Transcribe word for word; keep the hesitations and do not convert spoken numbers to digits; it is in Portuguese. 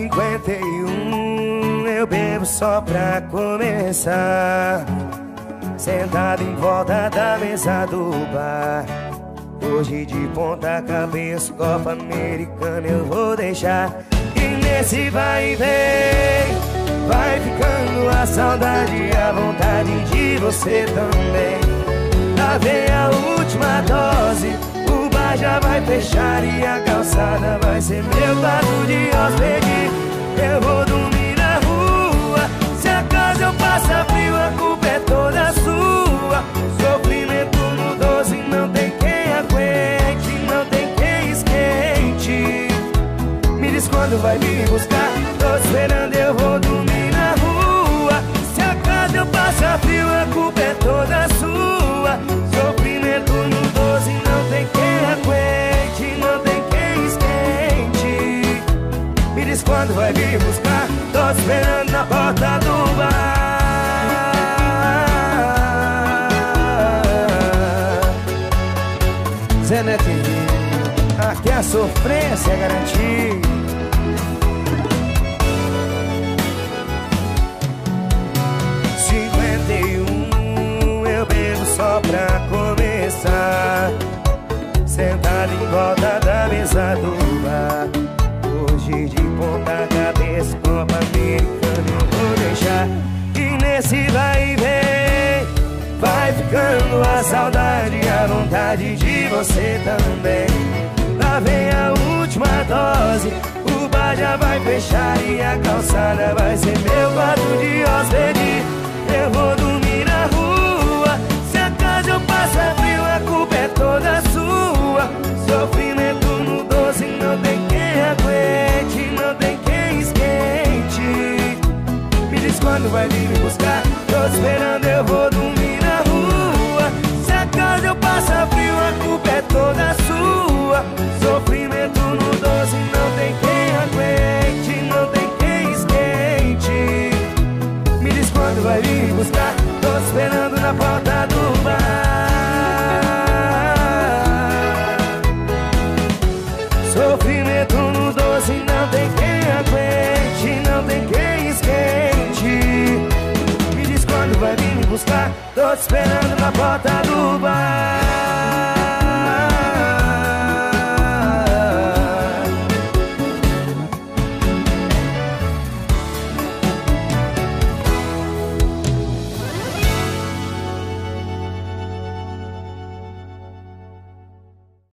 cinquenta e um, eu bebo só pra começar. Sentado em volta da mesa do bar, hoje de ponta cabeça, Copa Americana eu vou deixar. E nesse vai e vem, vai ficando a saudade, a vontade de você também. Lá vem a última dose, o bar já vai fechar e a calçada vai ser meu quarto de hóspede. Eu vou dormir na rua, se acaso eu passar frio a culpa é toda sua. Sofrimento no doce, não tem quem aguente, não tem quem esquente. Me diz quando vai me buscar, tô esperando, eu vou dormir na rua. Se acaso eu passar frio a culpa é toda sua. Sofrimento no doce, não tem quem aguente, não tem quem esquente. Me diz quando vai me buscar, tô esperando na porta do bar. Zé Netinho, aqui a sofrência é garantida. Cinquenta e um, eu bebo só pra começar. Sentado em volta da mesa do bar, hoje de ponta cabeça, Copa Americana eu vou deixar. E nesse vai e vem, vai ficando a saudade, a vontade de você também. Lá vem a última dose, o bar já vai fechar e a calçada vai ser meu quarto de hóspede. Eu vou dormir na rua, se acaso eu passar frio a culpa é toda sua. Sofrimento no doce, não tem quem aguente, não tem quem esquente. Me diz quando vai vir me buscar, tô esperando, eu vou dormir na rua. Se acaso eu passar frio a culpa é toda sua. Sofrimento no doce, não tem quem aguente, não tem quem esquente. Me diz quando vai vir me buscar, tô esperando na porta do bar. Sofrimento no doce, não tem quem aguente, não tem quem esquente. Me diz quando vai vir me buscar, tô esperando na porta do bar.